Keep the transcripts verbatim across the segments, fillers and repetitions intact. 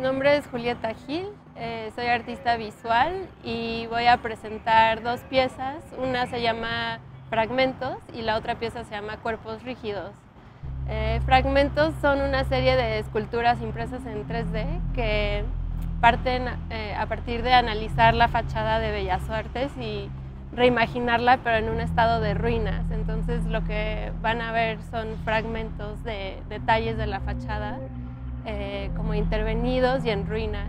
nombre es Julieta Gil, eh, soy artista visual y voy a presentar dos piezas. Una se llama Fragmentos y la otra pieza se llama Cuerpos Rígidos. Eh, Fragmentos son una serie de esculturas impresas en tres D que parten eh, a partir de analizar la fachada de Bellas Artes y reimaginarla, pero en un estado de ruinas. Entonces lo que van a ver son fragmentos de detalles de la fachada, eh, como intervenidos y en ruinas.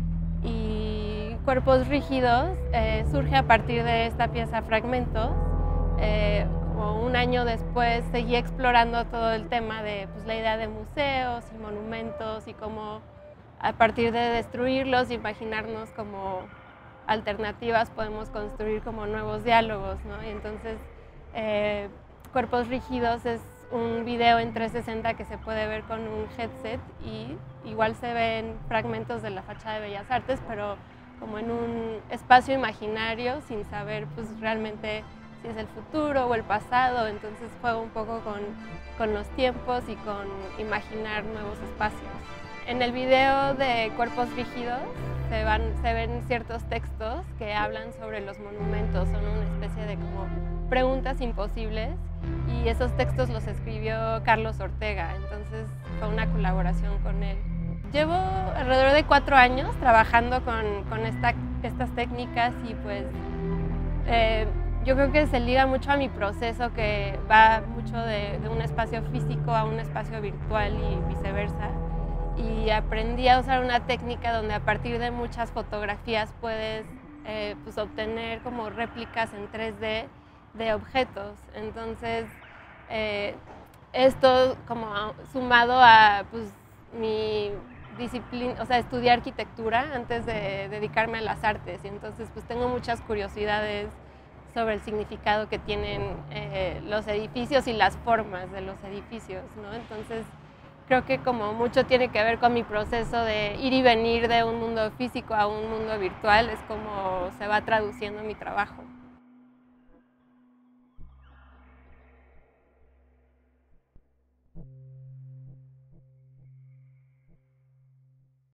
Y Cuerpos Rígidos eh, surge a partir de esta pieza Fragmentos. Eh, como un año después seguí explorando todo el tema de pues, la idea de museos y monumentos y cómo a partir de destruirlos, imaginarnos como alternativas podemos construir como nuevos diálogos, ¿no? Y entonces eh, Cuerpos Rígidos es un video en trescientos sesenta que se puede ver con un headset y igual se ven fragmentos de la fachada de Bellas Artes, pero como en un espacio imaginario sin saber pues realmente si es el futuro o el pasado. Entonces juego un poco con, con los tiempos y con imaginar nuevos espacios. En el video de Cuerpos Rígidos se, van, se ven ciertos textos que hablan sobre los monumentos, son una especie de como preguntas imposibles y esos textos los escribió Carlos Ortega, entonces fue una colaboración con él. Llevo alrededor de cuatro años trabajando con, con esta, estas técnicas y pues eh, yo creo que se liga mucho a mi proceso, que va mucho de, de un espacio físico a un espacio virtual y viceversa. Y aprendí a usar una técnica donde a partir de muchas fotografías puedes eh, pues obtener como réplicas en tres D de objetos. Entonces eh, esto como sumado a pues, mi disciplina, o sea, estudié arquitectura antes de dedicarme a las artes y entonces pues tengo muchas curiosidades sobre el significado que tienen eh, los edificios y las formas de los edificios, ¿no? Entonces creo que como mucho tiene que ver con mi proceso de ir y venir de un mundo físico a un mundo virtual, es como se va traduciendo mi trabajo.